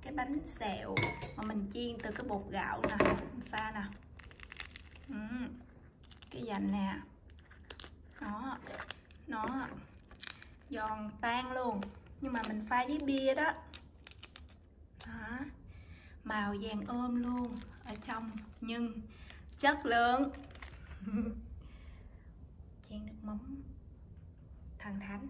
cái bánh xèo mà mình chiên từ cái bột gạo nè, mình pha nè. Cái dành nè, nó giòn tan luôn, nhưng mà mình pha với bia đó. Màu vàng ôm luôn ở trong nhưng chất lượng. Chan nước mắm thần thánh.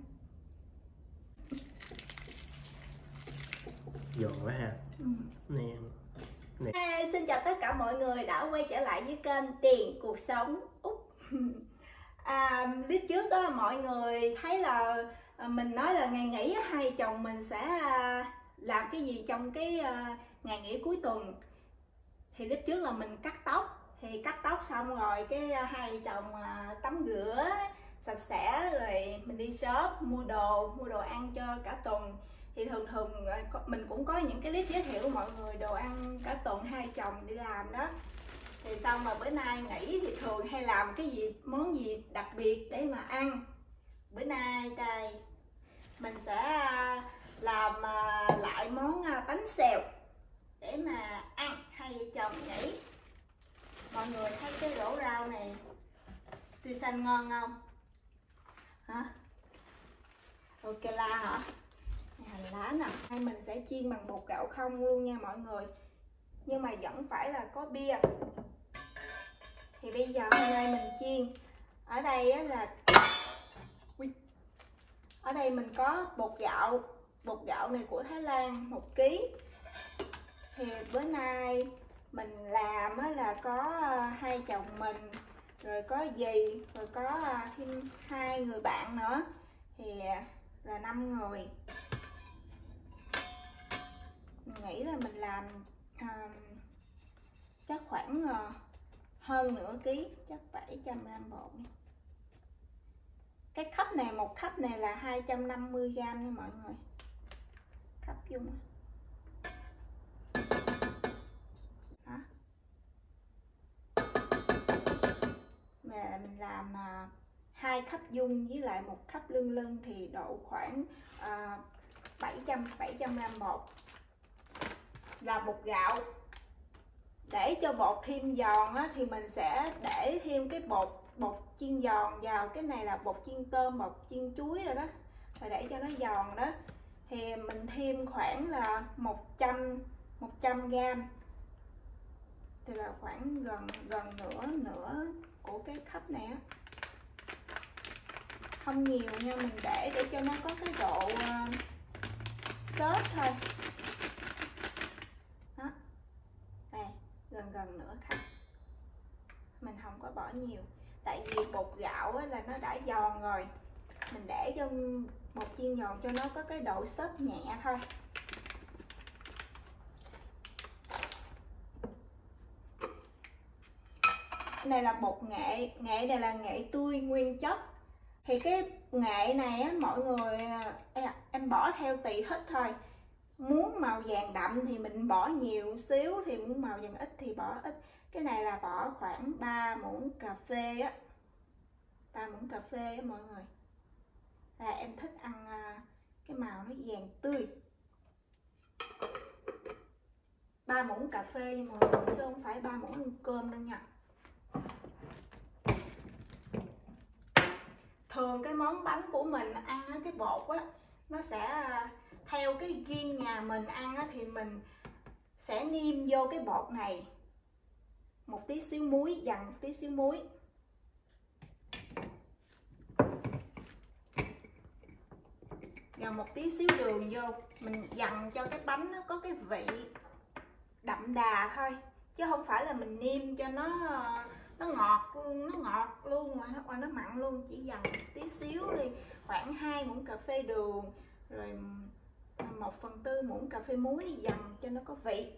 Giòn quá ha. Nè. Hey, xin chào tất cả mọi người đã quay trở lại với kênh Tiền Cuộc Sống Úc. Clip trước đó mọi người thấy là mình nói là ngày nghỉ hai chồng mình sẽ làm cái gì trong cái ngày nghỉ cuối tuần. Thì clip trước là mình cắt tóc, thì cắt tóc xong rồi cái hai chồng tắm rửa sạch sẽ rồi mình đi shop mua đồ ăn cho cả tuần. Thì thường mình cũng có những cái clip giới thiệu mọi người đồ ăn cả tuần hai chồng đi làm đó. Thì xong mà bữa nay nghỉ thì thường hay làm cái gì, món gì đặc biệt để mà ăn. Bữa nay đây mình sẽ làm lại món bánh xèo để mà ăn hai vợ chồng nghỉ. Mọi người thấy cái rổ rau này tươi xanh ngon không? Hả? Ok la hả? Hành lá nè, hay mình sẽ chiên bằng bột gạo không luôn nha mọi người, nhưng mà vẫn phải là có bia. Thì bây giờ hôm nay mình chiên ở đây á là ở đây mình có bột gạo này của Thái Lan 1 kg. Thì bữa nay mình làm á là có hai chồng mình, rồi có dì, rồi có thêm 2 người bạn nữa, thì là 5 người. Mình nghĩ là mình làm chắc khoảng hơn nửa ký, chắc 700 g bột. Cái cup này, một cup này là 250 g nha mọi người. Cup dung đó. Và mình làm 2 cup dung với lại 1 cup lưng thì độ khoảng 700 g bột. Là bột gạo. Để cho bột thêm giòn á, thì mình sẽ để thêm cái bột chiên giòn vào. Cái này là bột chiên tôm, bột chiên chuối rồi đó, rồi để cho nó giòn đó. Thì mình thêm khoảng là 100 g, thì là khoảng gần nửa của cái cup này á. Không nhiều nha, mình để cho nó có cái độ xốp thôi. Đó. Đây, gần nửa cup. Mình không có bỏ nhiều, tại vì bột gạo á, là nó đã giòn rồi. Mình để cho bột chiên giòn cho nó có cái độ xốp nhẹ thôi. Cái này là bột nghệ này là nghệ tươi nguyên chất. Thì cái nghệ này á, mọi người em bỏ theo tùy thích thôi. Muốn màu vàng đậm thì mình bỏ nhiều xíu, thì muốn màu vàng ít thì bỏ ít. Cái này là bỏ khoảng 3 muỗng cà phê á. 3 muỗng cà phê á mọi người. Là em thích ăn cái màu nó vàng tươi. 3 muỗng cà phê nha mọi người, chứ không phải 3 muỗng ăn cơm đâu nha. Thường cái món bánh của mình ăn cái bột á, nó sẽ theo cái riêng nhà mình ăn á, thì mình sẽ nêm vô cái bột này một tí xíu muối, dằn một tí xíu muối. Và một tí xíu đường vô. Mình dằn cho cái bánh nó có cái vị đậm đà thôi, chứ không phải là mình nêm cho nó ngọt luôn hoặc nó mặn luôn. Chỉ dằn một tí xíu đi, khoảng 2 muỗng cà phê đường, rồi 1/4 muỗng cà phê muối, dằn cho nó có vị.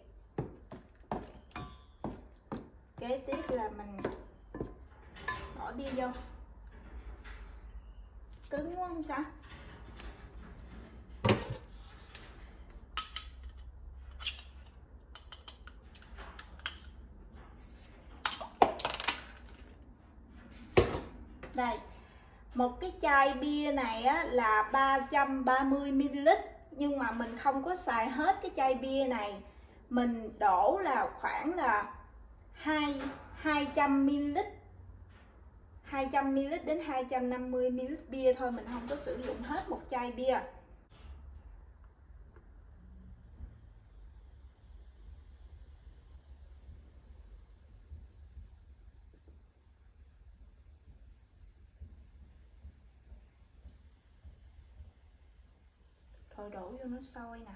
Kế tiếp là mình bỏ bia vô. Cứng quá không sao. Đây, một cái chai bia này á, là 330 ml nhưng mà mình không có xài hết cái chai bia này. Mình đổ là khoảng là 200ml 200ml đến 250ml bia thôi, mình không có sử dụng hết một chai bia. Thôi đổ vô nó sôi nè.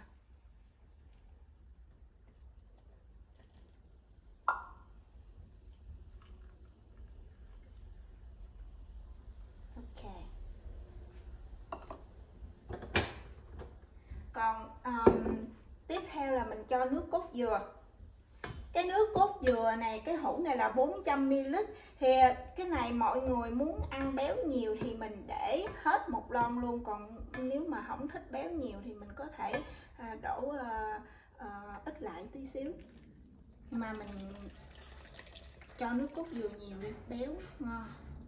Ok. Còn tiếp theo là mình cho nước cốt dừa. Cái nước cốt dừa này, cái hũ này là 400ml. Thì cái này mọi người muốn ăn béo nhiều thì mình để hết một lon luôn. Còn nếu mà không thích béo nhiều thì mình có thể đổ ít lại tí xíu. Nhưng mà mình cho nước cốt dừa nhiều đi, béo ngon.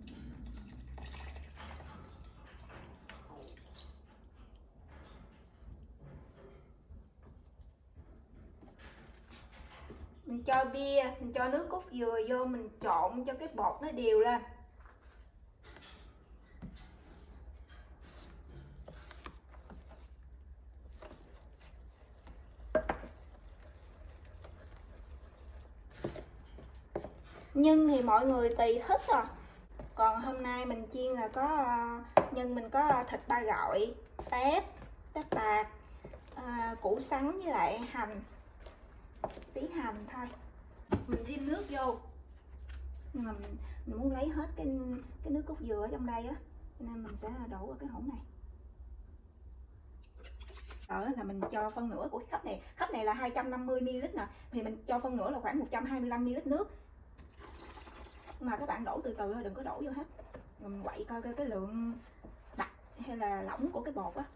Mình cho bia, mình cho nước cốt dừa vô, mình trộn cho cái bột nó đều lên. Nhân thì mọi người tùy thích rồi. Còn hôm nay mình chiên là có nhân, mình có thịt ba gọi, tép bạc, củ sắn với lại hành, tí hành thôi. Mình thêm nước vô. Nhưng mà mình muốn lấy hết cái nước cốt dừa ở trong đây á, nên mình sẽ đổ vào cái hỗn này. Là mình cho phân nửa của cái khắp này là 250ml nè, thì mình cho phân nửa là khoảng 125ml nước. Mà các bạn đổ từ từ thôi, đừng có đổ vô hết. Rồi mình quậy coi cái lượng đặc hay là lỏng của cái bột á.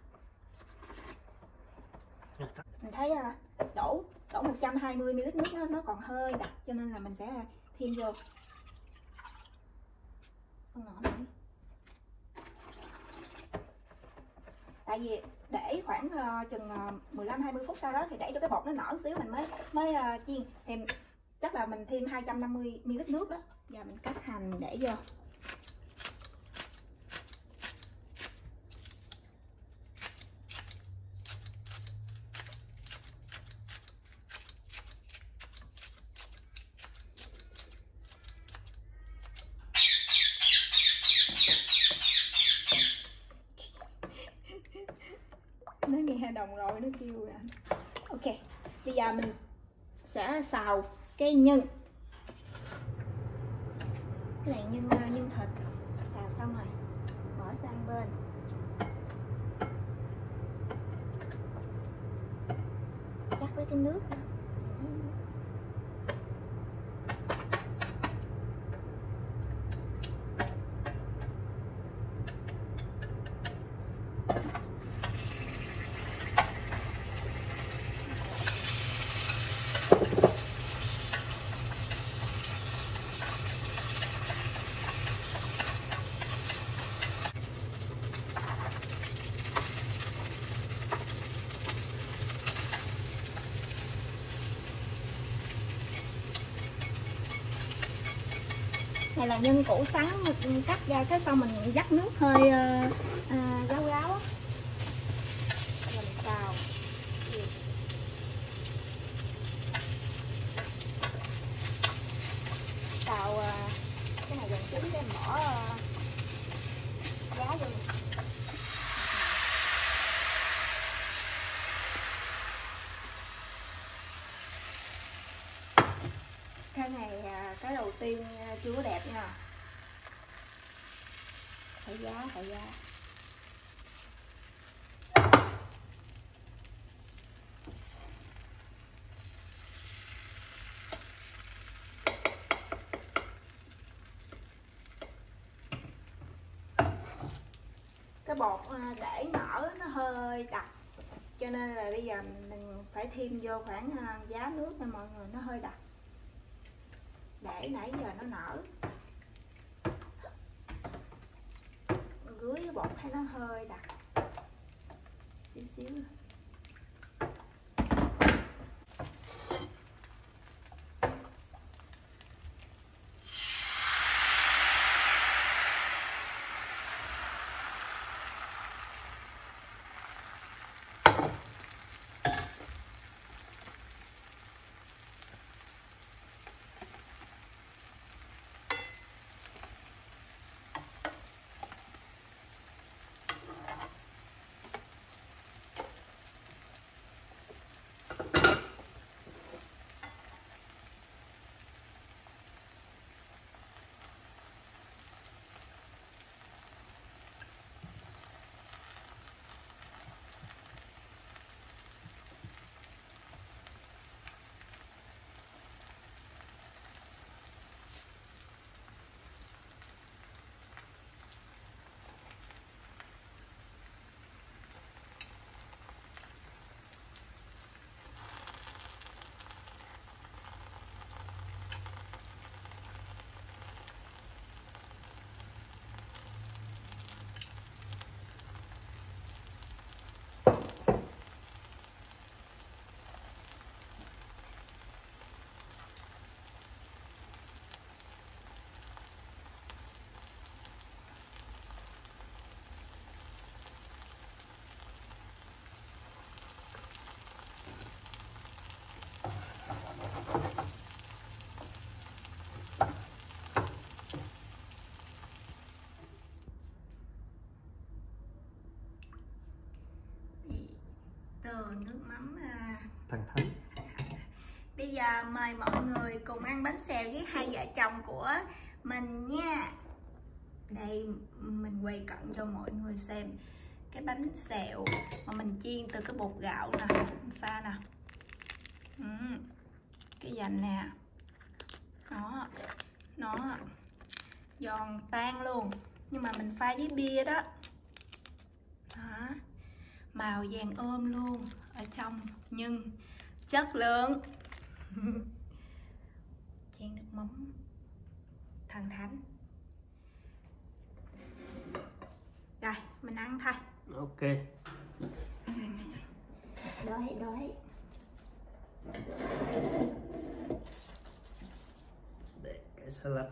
Mình thấy đổ 120ml nước nó còn hơi đặc, cho nên là mình sẽ thêm vô phân nửa nữa. Tại vì để khoảng chừng 15-20 phút sau đó thì để cho cái bột nó nở xíu mình mới chiên. Thì chắc là mình thêm 250ml nước đó. Giờ mình cắt hành để vô. Nó nghe đồng rồi, nó kêu rồi. Ok, bây giờ mình sẽ xào cái nhân. Cái này nhân thịt xào xong rồi bỏ sang bên. Chắc với cái nước đó. Này là nhân củ sắn mình cắt ra cái xong mình vắt nước hơi ráo ráo á. Bây giờ mình xào. Xào cái này gần chín cái bỏ giá vô mình. Cái này cái đầu tiên chưa có đẹp nha. Thổi giá. Cái bột để nở nó hơi đặc, cho nên là bây giờ mình phải thêm vô khoảng giá nước nha mọi người, nó hơi đặc. Để nãy giờ nó nở, dưới cái bột thấy nó hơi đặc xíu. thánh. Bây giờ mời mọi người cùng ăn bánh xèo với hai vợ chồng của mình nha. Đây, mình quay cận cho mọi người xem cái bánh xèo mà mình chiên từ cái bột gạo nè, mình pha nè. Cái dành nè. Nó giòn tan luôn. Nhưng mà mình pha với bia đó. Đó. Màu vàng ôm luôn ở trong, nhưng chất lượng. Chan nước mắm thần thánh. Rồi, mình ăn thôi. Ok. Đói. Để cái salad.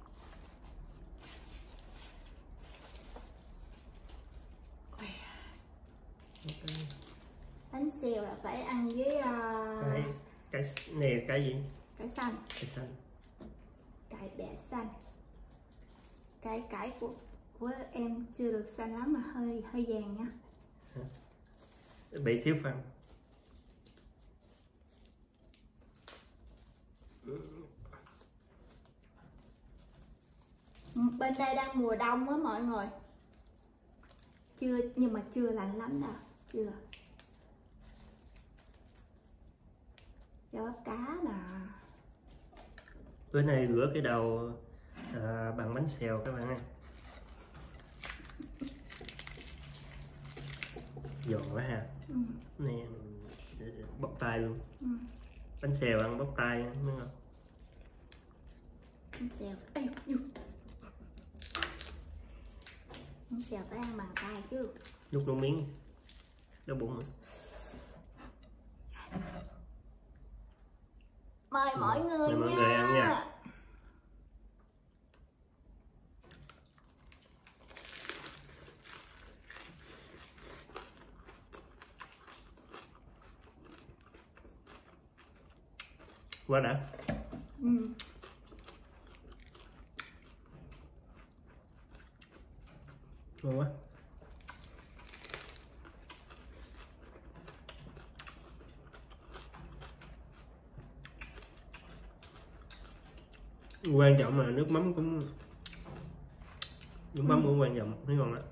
Okay. Bánh xèo là phải ăn với cái này cái gì? cải xanh. Cái xanh. Cải bẹ xanh. Cải của em chưa được xanh lắm mà hơi vàng nha. Bị thiếu phân. Bên đây đang mùa đông á mọi người. Nhưng mà chưa lạnh lắm đâu. Chưa. Cho bắp cá nè. Bữa nay rửa cái đầu bằng bánh xèo các bạn ơi. Giòn quá ha. Nè, bóc tay luôn. Bánh xèo ăn bóc tay đúng không? Bánh xèo. Bánh xèo phải ăn bằng tay chứ. Nuốt nước miếng. Đau bụng. Mời mọi người Mời nha. mọi người ăn nha. Quá đã. Ngon quá. Quan trọng là nước mắm cũng quan trọng, thấy ngon đó.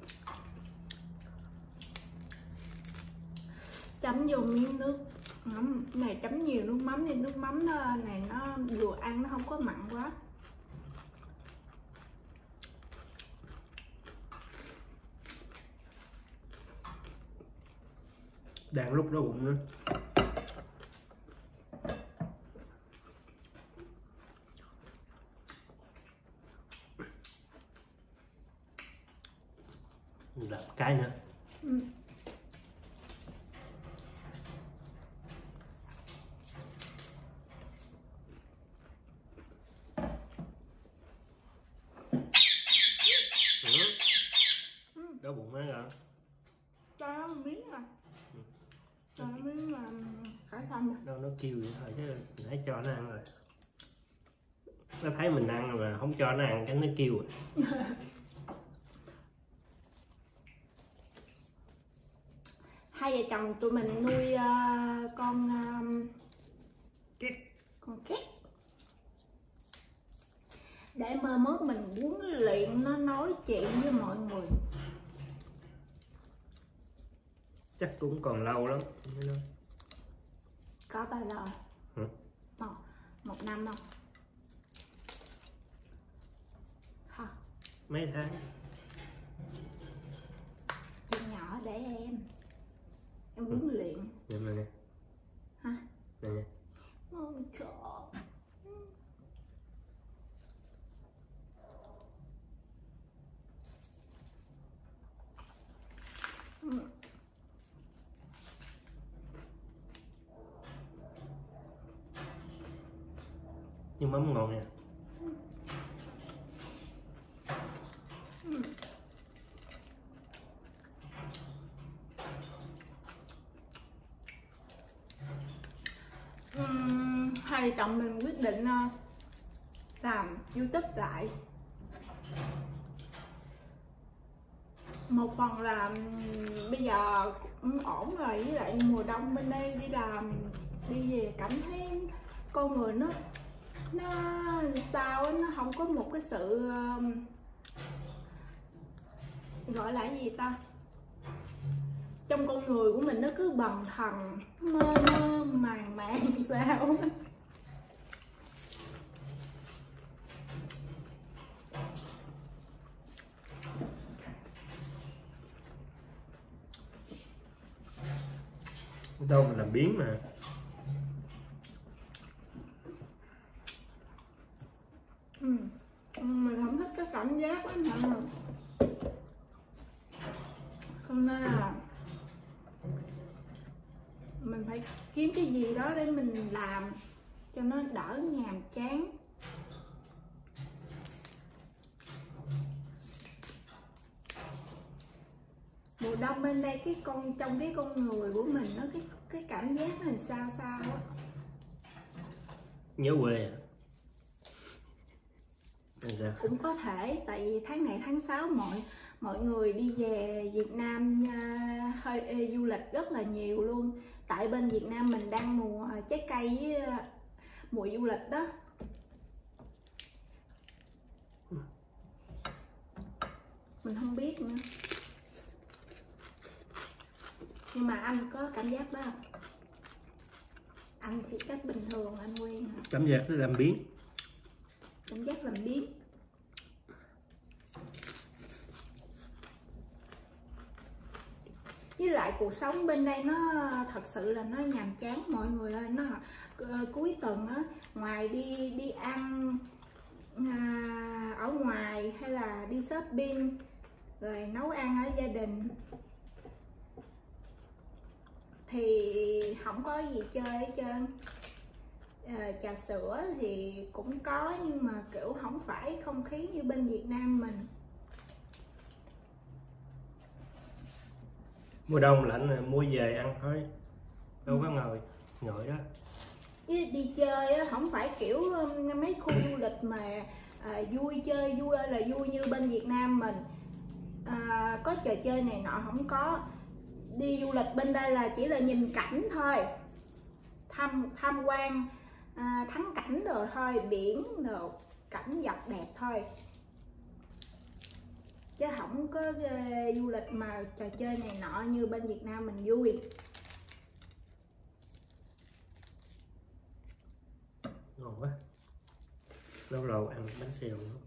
Chấm vô miếng nước mắm này, chấm nhiều nước mắm nên nước mắm này nó vừa ăn nó không có mặn quá. Đang lúc đói bụng nữa. Làm cái nữa. Đói bụng mấy rồi. Cho nó miếng nè. Cho nó miếng là cải xanh nè. Đâu nó kêu vậy thôi chứ nãy cho nó ăn rồi. Nó thấy mình ăn mà không cho nó ăn cái nó kêu rồi. Hai vợ chồng tụi mình nuôi con két để mơ mốt mình huấn luyện nó nói chuyện với mọi người. Chắc cũng còn lâu lắm. Có bao lâu? Một năm không? Hả? Mấy tháng. Từ nhỏ để em huấn luyện. Nè. Hả? Nè. Ôi trời. Nhưng mắm ngon nha. Hai vợ chồng mình quyết định làm YouTube lại. Một phần là bây giờ cũng ổn rồi, với lại mùa đông bên đây đi làm đi về cảm thấy con người nó sao á, nó không có một cái sự gọi là gì ta, trong con người của mình nó cứ bần thần mơ mơ màng màng sao á. Đâu mình làm biếng mà. Mình không thích cái cảm giác đó mà. Hôm nay là mình phải kiếm cái gì đó để mình làm cho nó đỡ nhàm chán. Mùa đông bên đây trong cái con người của mình nó cái cảm giác nó sao sao á. Nhớ quê à? Cũng có thể, tại vì tháng này tháng 6 mọi người đi về Việt Nam du lịch rất là nhiều luôn. Tại bên Việt Nam mình đang mùa trái cây với mùa du lịch đó. Mình không biết nữa. Nhưng mà anh có cảm giác đó không? Anh thì chắc bình thường anh quen hả? Cảm giác nó làm biếng. Cảm giác làm biếng. Với lại cuộc sống bên đây nó thật sự là nó nhàm chán mọi người ơi. Nó cuối tuần á, ngoài đi ăn ở ngoài hay là đi shopping rồi nấu ăn ở gia đình thì không có gì chơi hết trơn. Trà sữa thì cũng có nhưng mà kiểu không phải không khí như bên Việt Nam mình. Mùa đông lạnh mua về ăn thôi, đâu có ngồi đó. Đi chơi á, không phải kiểu mấy khu du lịch mà vui chơi vui ơi là vui như bên Việt Nam mình. Có trò chơi này nọ không có. Đi du lịch bên đây là chỉ là nhìn cảnh thôi, tham quan thắng cảnh rồi thôi, biển rồi cảnh dọc đẹp thôi, chứ không có du lịch mà trò chơi này nọ như bên Việt Nam mình vui. Ngon quá, lâu lâu ăn bánh xèo nữa.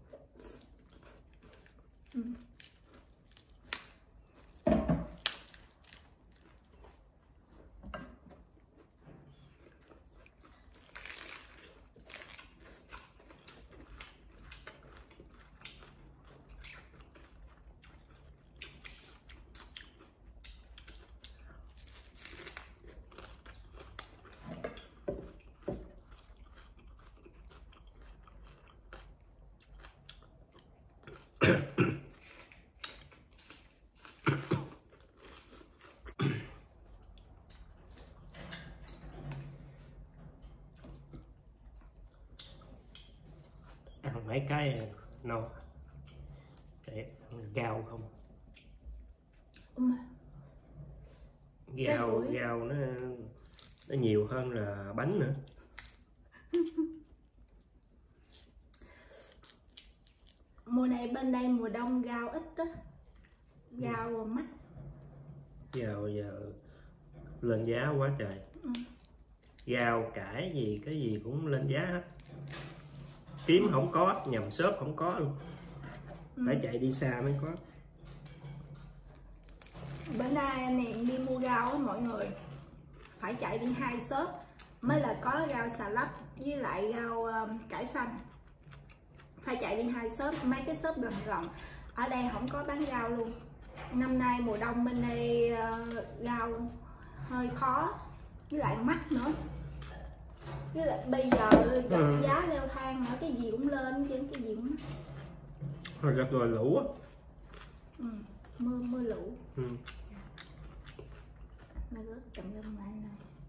Ăn mấy cái no, để rau không. Rau nó nhiều hơn là bánh nữa. Mùa này bên đây mùa đông rau ít á, rau mắc. Giờ lên giá quá trời. Rau cải gì cái gì cũng lên giá hết. Kiếm không có, nhầm shop không có luôn. Phải chạy đi xa mới có. Bữa nay anh Hiền đi mua rau á mọi người, phải chạy đi 2 shop mới là có rau xà lách với lại rau cải xanh. Phải chạy đi 2 shop, mấy cái shop gần gần ở đây không có bán rau luôn. Năm nay mùa đông bên đây rau hơi khó, với lại mắc nữa. Với lại bây giờ giá leo thang nữa, cái gì cũng lên chứ, cái gì cũng mắc. Rồi gặp rồi lũ á. Mưa lũ. Nó rớt chậm lên lại này.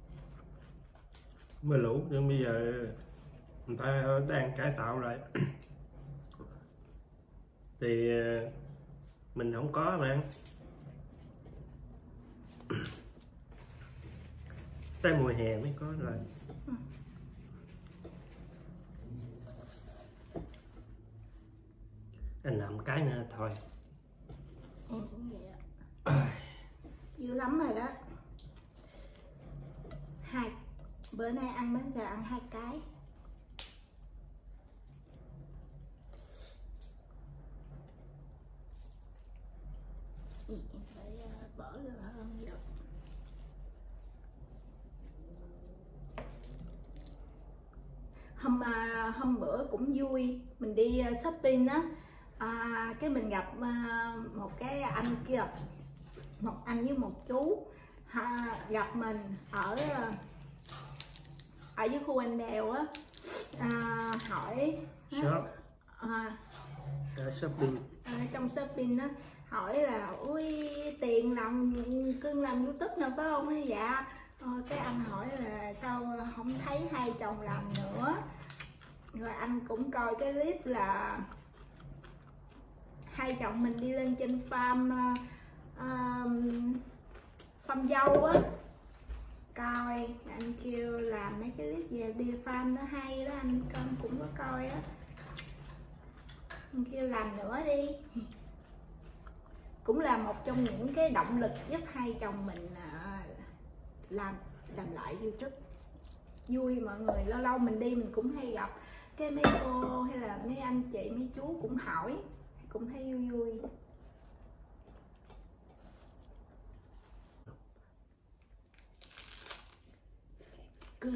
Mưa lũ nhưng bây giờ người ta đang cải tạo lại. Thì mình không có mà ăn. tới mùa hè mới có rồi. Anh làm cái nữa thôi. Em cũng vậy ạ. Dữ lắm rồi đó. Bữa nay ăn bánh xèo ăn 2 cái. Em phải bỏ ra hơn gì đâu. Hôm bữa cũng vui, mình đi shopping á, cái mình gặp một cái anh kia, một anh với một chú gặp mình ở dưới khu Anh Đèo á, hỏi shop shopping, trong shopping á, hỏi là ui tiền cưng làm YouTube nào phải không? Dạ. Cái anh hỏi là sao không thấy hai chồng làm nữa, rồi anh cũng coi cái clip là hai chồng mình đi lên trên farm dâu á, coi anh kêu làm mấy cái clip về đi farm nó hay đó, anh cũng có coi á, anh kêu làm nữa đi, cũng là một trong những cái động lực giúp hai chồng mình làm lại YouTube. Vui mọi người, lâu lâu mình đi mình cũng hay gặp cái mấy cô hay là mấy anh chị mấy chú cũng hỏi, cũng thấy vui vui. Cưa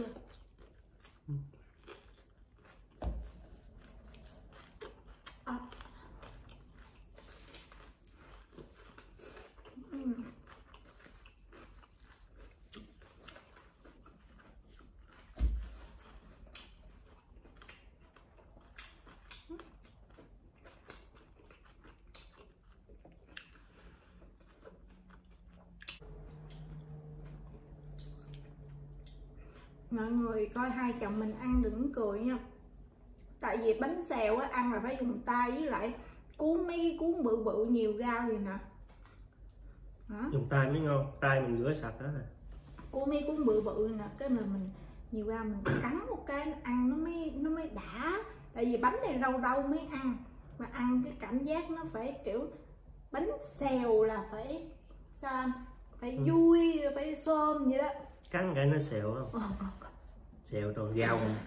mọi người coi hai chồng mình ăn đừng cười nha, tại vì bánh xèo á ăn là phải dùng tay, với lại cuốn mấy cái cuốn bự bự nhiều rau vậy nè. Đó. Dùng tay mới ngon, tay mình rửa sạch đó nè. Cuốn mấy cuốn bự bự nè, cái mình nhiều rau mình cắn một cái ăn nó mới đã, tại vì bánh này lâu lâu mới ăn, mà ăn cái cảm giác nó phải kiểu bánh xèo là phải sao anh, phải vui, phải xôm vậy đó, cắn cái nó xèo không? Xèo toàn rau không?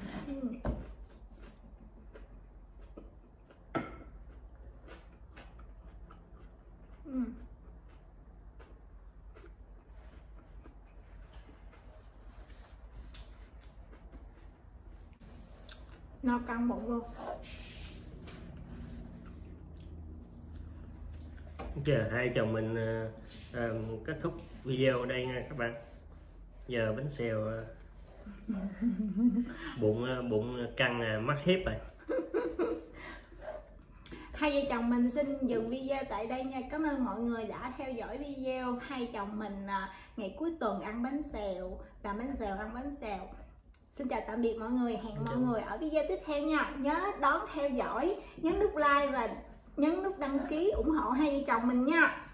No căng bụng luôn. Giờ hai chồng mình kết thúc video ở đây nha các bạn. Giờ bánh xèo bụng căng mắt hiếp rồi. Hai vợ chồng mình xin dừng video tại đây nha. Cảm ơn mọi người đã theo dõi video hai chồng mình ngày cuối tuần ăn bánh xèo, làm bánh xèo ăn bánh xèo. Xin chào tạm biệt mọi người, hẹn mọi người ở video tiếp theo nha. Nhớ đón theo dõi, nhấn nút like và nhấn nút đăng ký ủng hộ hai vợ chồng mình nha.